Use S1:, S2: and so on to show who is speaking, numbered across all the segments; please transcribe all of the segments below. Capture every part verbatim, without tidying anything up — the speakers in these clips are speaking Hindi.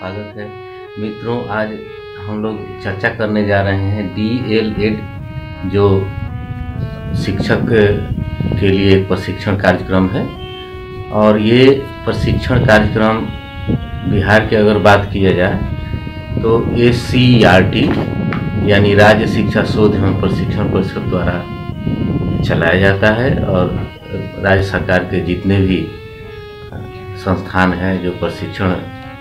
S1: स्वागत है। मित्रों, आज हम लोग चर्चा करने जा रहे हैं डी एल एड जो शिक्षक के लिए एक प्रशिक्षण कार्यक्रम है। और ये प्रशिक्षण कार्यक्रम बिहार की अगर बात किया जाए तो S C E R T यानी राज्य शिक्षा शोध एवं प्रशिक्षण परिषद द्वारा चलाया जाता है। और राज्य सरकार के जितने भी संस्थान हैं जो प्रशिक्षण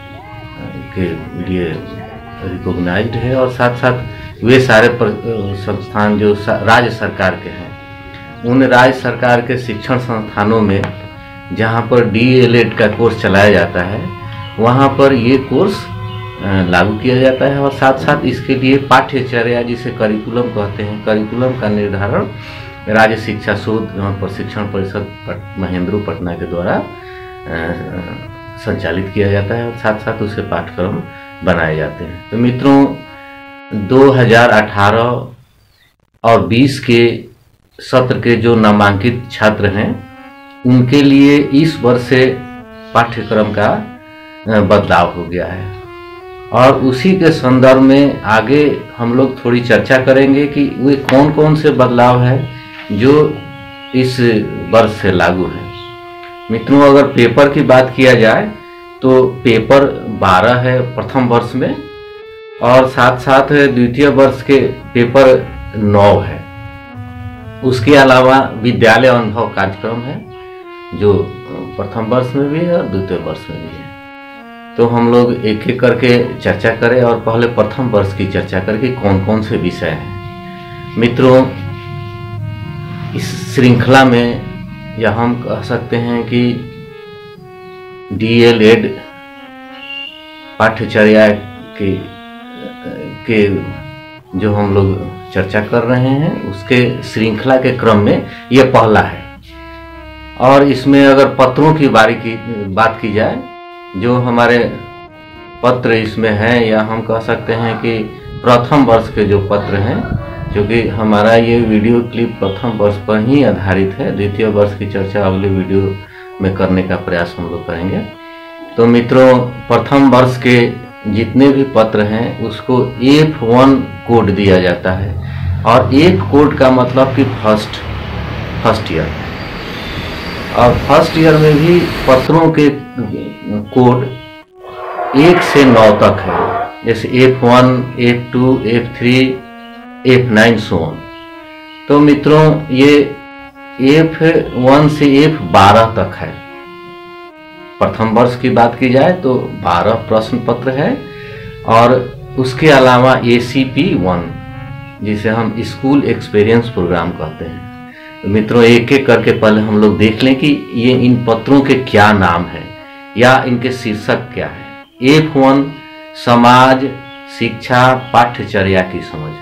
S1: के लिए रिकॉग्नाइज्ड है, और साथ साथ वे सारे संस्थान जो राज्य सरकार के हैं, उन राज्य सरकार के शिक्षण संस्थानों में जहां पर डी एल एड का कोर्स चलाया जाता है वहां पर ये कोर्स लागू किया जाता है। और साथ साथ इसके लिए पाठ्यचर्या जिसे करिकुलम कहते हैं, करिकुलम का निर्धारण राज्य शिक्षा शोध एवं प्रशिक्षण परिषद महेंद्रू पटना के द्वारा संचालित किया जाता है, और साथ साथ उसके पाठ्यक्रम बनाए जाते हैं। तो मित्रों, दो हज़ार अठारह और बीस के सत्र के जो नामांकित छात्र हैं उनके लिए इस वर्ष से पाठ्यक्रम का बदलाव हो गया है। और उसी के संदर्भ में आगे हम लोग थोड़ी चर्चा करेंगे कि वे कौन कौन से बदलाव है जो इस वर्ष से लागू है। मित्रों, अगर पेपर की बात किया जाए तो पेपर बारह है प्रथम वर्ष में, और साथ साथ द्वितीय वर्ष के पेपर नौ है। उसके अलावा विद्यालय अनुभव कार्यक्रम है जो प्रथम वर्ष में भी है और द्वितीय वर्ष में भी है। तो हम लोग एक एक करके चर्चा करें, और पहले प्रथम वर्ष की चर्चा करके कौन कौन से विषय हैं। मित्रों, इस श्रृंखला में या हम कह सकते हैं कि डी एल एड पाठ्यचर्या के के जो हम लोग चर्चा कर रहे हैं उसके श्रृंखला के क्रम में ये पहला है। और इसमें अगर पत्रों की बारी की बात की जाए, जो हमारे पत्र इसमें हैं, या हम कह सकते हैं कि प्रथम वर्ष के जो पत्र हैं, क्योंकि हमारा ये वीडियो क्लिप प्रथम वर्ष पर ही आधारित है। द्वितीय वर्ष की चर्चा अगले वीडियो में करने का प्रयास हम लोग करेंगे। तो मित्रों, प्रथम वर्ष के जितने भी पत्र हैं उसको एफ वन कोड दिया जाता है। और एफ कोड का मतलब कि फर्स्ट फर्स्ट ईयर। और फर्स्ट ईयर में भी पत्रों के कोड एक से नौ तक है, जैसे F one, F two, F three, F nine सोन। तो मित्रों, ये एफ वन से एफ बारह तक है। प्रथम वर्ष की बात की जाए तो बारह प्रश्न पत्र है, और उसके अलावा ए सी पी वन जिसे हम स्कूल एक्सपीरियंस प्रोग्राम कहते हैं। तो मित्रों, एक एक करके पहले हम लोग देख लें कि ये इन पत्रों के क्या नाम है या इनके शीर्षक क्या है। एफ वन समाज शिक्षा पाठ्यचर्या की समझ।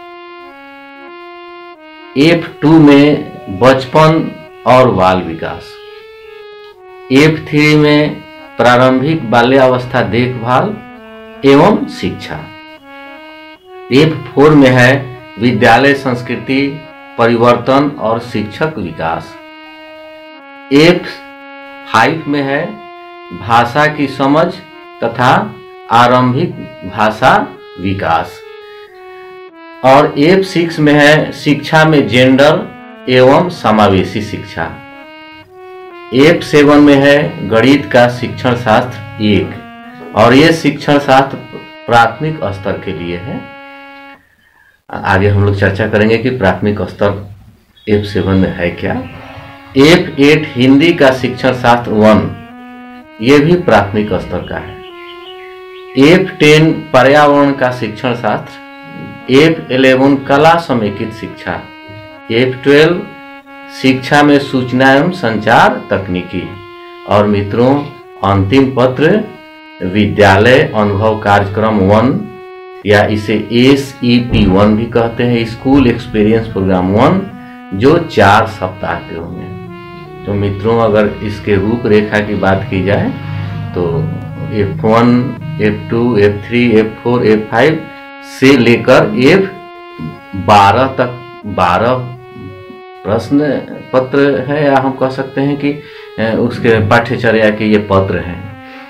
S1: एफ टू में बचपन और बाल विकास। एफ थ्री में प्रारंभिक बाल्यावस्था देखभाल एवं शिक्षा। एफ फोर में है विद्यालय संस्कृति परिवर्तन और शिक्षक विकास। एफ फाइव में है भाषा की समझ तथा आरंभिक भाषा विकास। और एफ सिक्स में है शिक्षा में जेंडर एवं समावेशी शिक्षा। एफ सेवन में है गणित का शिक्षण शास्त्र एक, और ये शिक्षण शास्त्र प्राथमिक स्तर के लिए है। आगे हम लोग चर्चा करेंगे कि प्राथमिक स्तर एफ सेवन में है क्या। एफ एट हिंदी का शिक्षण शास्त्र वन, ये भी प्राथमिक स्तर का है। एफ टेन पर्यावरण का शिक्षण शास्त्र। एफ इलेवन कला समेकित शिक्षा। एफ ट्वेल्व शिक्षा में सूचना एवं संचार तकनीकी। और मित्रों, अंतिम पत्र विद्यालय अनुभव कार्यक्रम वन, या इसे एस ई पी वन भी कहते हैं, स्कूल एक्सपीरियंस प्रोग्राम वन, जो चार सप्ताह के होंगे। तो मित्रों, अगर इसके रूपरेखा की बात की जाए तो F one, F two, F three, F four, F five से लेकर एफ बारह तक बारह प्रश्न पत्र है, या हम कह सकते हैं कि उसके पाठ्यचर्या के ये पत्र हैं।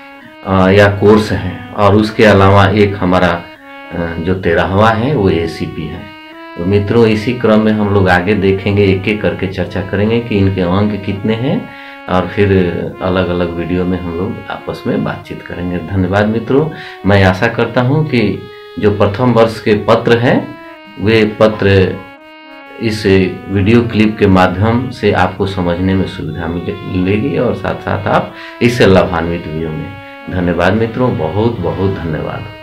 S1: अ, या कोर्स हैं, और उसके अलावा एक हमारा अ, जो तेरहवा है वो ए सी पी है। तो मित्रों, इसी क्रम में हम लोग आगे देखेंगे, एक एक करके चर्चा करेंगे कि इनके अंक कितने हैं, और फिर अलग अलग वीडियो में हम लोग आपस में बातचीत करेंगे। धन्यवाद मित्रों। मैं आशा करता हूं कि जो प्रथम वर्ष के पत्र हैं वे पत्र इस वीडियो क्लिप के माध्यम से आपको समझने में सुविधा मिलेगी, और साथ साथ आप इससे लाभान्वित भी होंगे। धन्यवाद मित्रों, बहुत बहुत धन्यवाद।